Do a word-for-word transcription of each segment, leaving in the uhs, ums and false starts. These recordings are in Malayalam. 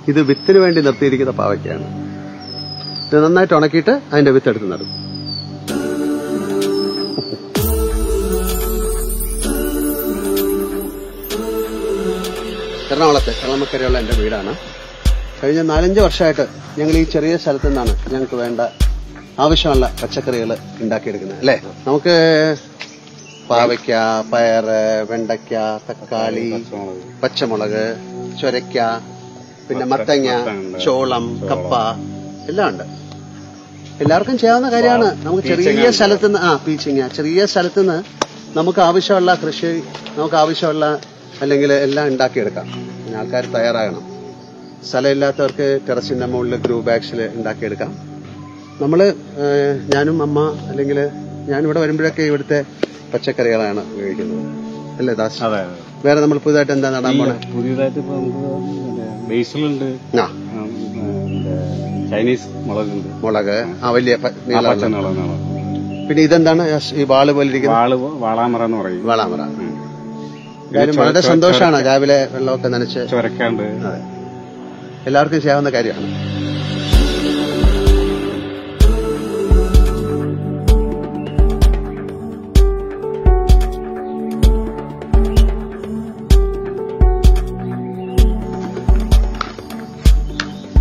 ഇത് വിത്തിന് വേണ്ടി നിർത്തിയിരിക്കുന്ന പാവയ്ക്കാണ്. ഇത് നന്നായിട്ട് ഉണക്കിയിട്ട് അതിന്റെ വിത്തെടുത്ത് നടും. എറണാകുളത്തെ കള്ളമക്കരയുള്ള എന്റെ വീടാണ്. കഴിഞ്ഞ നാലഞ്ച് വർഷമായിട്ട് ഞങ്ങൾ ഈ ചെറിയ സ്ഥലത്തു നിന്നാണ് ഞങ്ങൾക്ക് വേണ്ട ആവശ്യമുള്ള പച്ചക്കറികൾ ഉണ്ടാക്കിയെടുക്കുന്നത്. അല്ലേ, നമുക്ക് പാവയ്ക്ക, പയറ്, വെണ്ടയ്ക്ക, തക്കാളി, പച്ചമുളക്, ചൊരയ്ക്ക, പിന്നെ മത്തങ്ങ, ചോളം, കപ്പ എല്ലാം ഉണ്ട്. എല്ലാവർക്കും ചെയ്യാവുന്ന കാര്യമാണ്. നമുക്ക് ചെറിയ സ്ഥലത്തുനിന്ന് ആ പീച്ചിങ്ങ ചെറിയ സ്ഥലത്തുനിന്ന് നമുക്ക് ആവശ്യമുള്ള കൃഷി നമുക്ക് ആവശ്യമുള്ള അല്ലെങ്കിൽ എല്ലാം ഉണ്ടാക്കിയെടുക്കാം. പിന്നെ ആൾക്കാർ തയ്യാറാകണം. സ്ഥലമില്ലാത്തവർക്ക് ടെറസിന്റെ മുകളിൽ ഗ്രൂ ബാഗ്സിൽ ഉണ്ടാക്കിയെടുക്കാം. നമ്മള് ഞാനും അമ്മ അല്ലെങ്കിൽ ഞാനിവിടെ വരുമ്പോഴൊക്കെ ഇവിടുത്തെ പച്ചക്കറികളാണ് ഉപയോഗിക്കുന്നത്. അല്ലേ ദാസ്? വേറെ നമ്മൾ പുതുതായിട്ട് എന്താ നടാൻ പോണേ? പുതിയതായിട്ട് ഇപ്പൊ നമുക്ക് ബേസിലുണ്ട്, ചൈനീസ് മുളകുണ്ട്, മുളക് ആ വലിയ പിന്നെ ഇതെന്താണ് ഈ വാള് പോലെ ഇരിക്കുന്നത്? വാളാമറ എന്ന് പറയും. വാളാമറ. കാര്യം വളരെ സന്തോഷമാണ് രാവിലെ വെള്ളമൊക്കെ നനച്ച് ചൊരക്കാണ്ട്. അതെ, എല്ലാവർക്കും ചെയ്യാവുന്ന കാര്യമാണ്.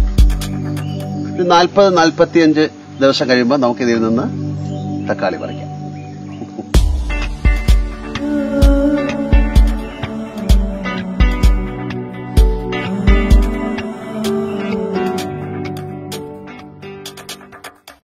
നാൽപ്പത് നാൽപ്പത്തിയഞ്ച് ദിവസം കഴിയുമ്പോൾ നമുക്ക് ഇതിൽ നിന്ന് തക്കാളി പറിക്കാം.